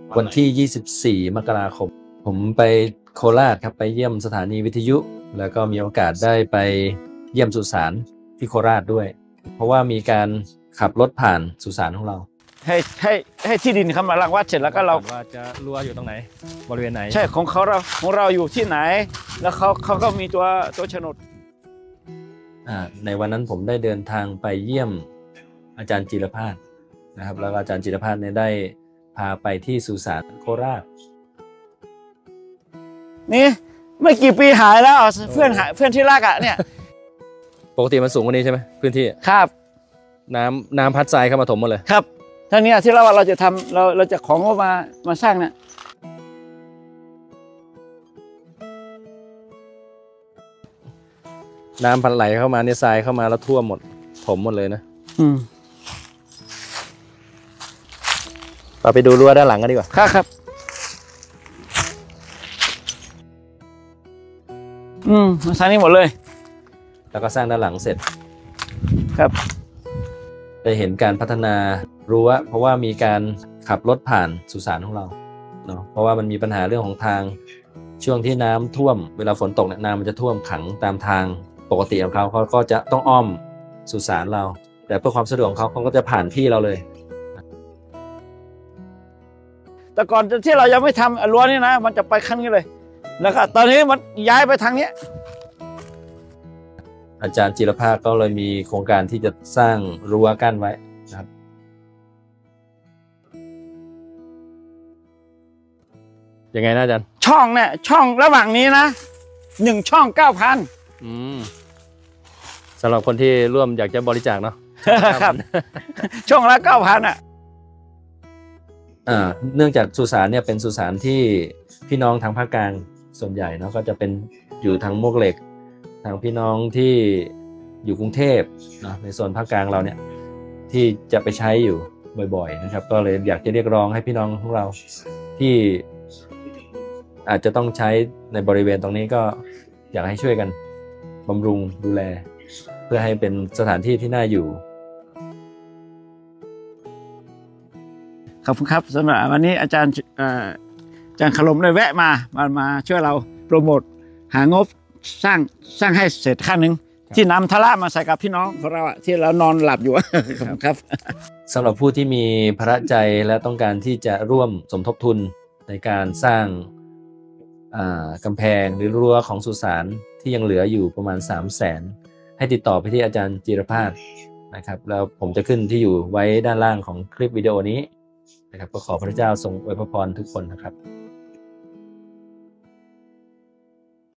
วันที่ 24 มกราคมผมไปโคราชครับไปเยี่ยมสถานีวิทยุแล้วก็มีโอกาสได้ไปเยี่ยมสุสานที่โคราชด้วยเพราะว่ามีการขับรถผ่านสุสานของเราให้ที่ดินเขามารังวัดเสร็จแล้วก็เราว่าจะรั้วอยู่ตรงไหนบริเวณไหนใช่ของเราอยู่ที่ไหนแล้วเขาก็มีตัวโฉนดในวันนั้นผมได้เดินทางไปเยี่ยมอาจารย์จิรพาสนะครับแล้วอาจารย์จิรพาสเนี่ยได้พาไปที่สุสานโคราชนี่ไม่กี่ปีหายแล้วเพื่อนที่รักอ่ะเนี่ยปกติมันสูงกว่านี้ใช่ไหมพื้นที่ครับน้ำพัดทรายเข้ามาถมหมดเลยครับท่านี้ที่เราจะทำเราจะของมาสร้างเนี่ยน้ำพัดไหลเข้ามาเนี่ยทรายเข้ามาแล้วท่วมหมดถมหมดเลยนะเราไปดูรั้วด้านหลังกันดีกว่าครับมาสร้างนี่หมดเลยแล้วก็สร้างด้านหลังเสร็จครับได้เห็นการพัฒนารั้วเพราะว่ามีการขับรถผ่านสุสานของเราเนาะเพราะว่ามันมีปัญหาเรื่องของทางช่วงที่น้ำท่วมเวลาฝนตกเนี่ยน้ำมันจะท่วมขังตามทางปกติของเขาก็จะต้องอ้อมสุสานเราแต่เพื่อความสะดวกของเขาก็จะผ่านที่เราเลยแต่ก่อนที่เรายังไม่ทำรั้วนี่นะมันจะไปข้างนี้เลยแล้วก็ตอนนี้มันย้ายไปทางนี้อาจารย์จิรภาก็เลยมีโครงการที่จะสร้างรั้วกั้นไว้นะครับยังไงนะอาจารย์ช่องเนี่ยช่องระหว่างนี้นะ1 ช่อง 9,000 สำหรับคนที่ร่วมอยากจะบริจาคเนาะครับช่องละ 9,000 อ่ะเนื่องจากสุสานเนี่ยเป็นสุสานที่พี่น้องทางภาคกลางส่วนใหญ่เนาะก็จะเป็นอยู่ทางมวกเหล็กทางพี่น้องที่อยู่กรุงเทพนะในโซนภาคกลางเราเนี่ยที่จะไปใช้อยู่บ่อยๆนะครับก็เลยอยากจะเรียกร้องให้พี่น้องของเราที่อาจจะต้องใช้ในบริเวณตรงนี้ก็อยากให้ช่วยกันบำรุงดูแลเพื่อให้เป็นสถานที่ที่น่าอยู่ขอบคุณครับสำหรับวันนี้อาจารย์ขลมได้แวะมาช่วยเราโปรโมทหางบสร้างให้เสร็จขั้นหนึ่งที่นำทะละมาใส่กับพี่น้องของเราที่เรานอนหลับอยู่ครับสำหรับผู้ที่มีพระใจและต้องการที่จะร่วมสมทบทุนในการสร้างกำแพงหรือรั้วของสุสานที่ยังเหลืออยู่ประมาณ 300,000 ให้ติดต่อไปที่อาจารย์จิรพาสนะครับแล้วผมจะขึ้นที่อยู่ไว้ด้านล่างของคลิปวิดีโอนี้นะครับก็ขอพระเจ้าทรงอวยพรทุกคนนะครับ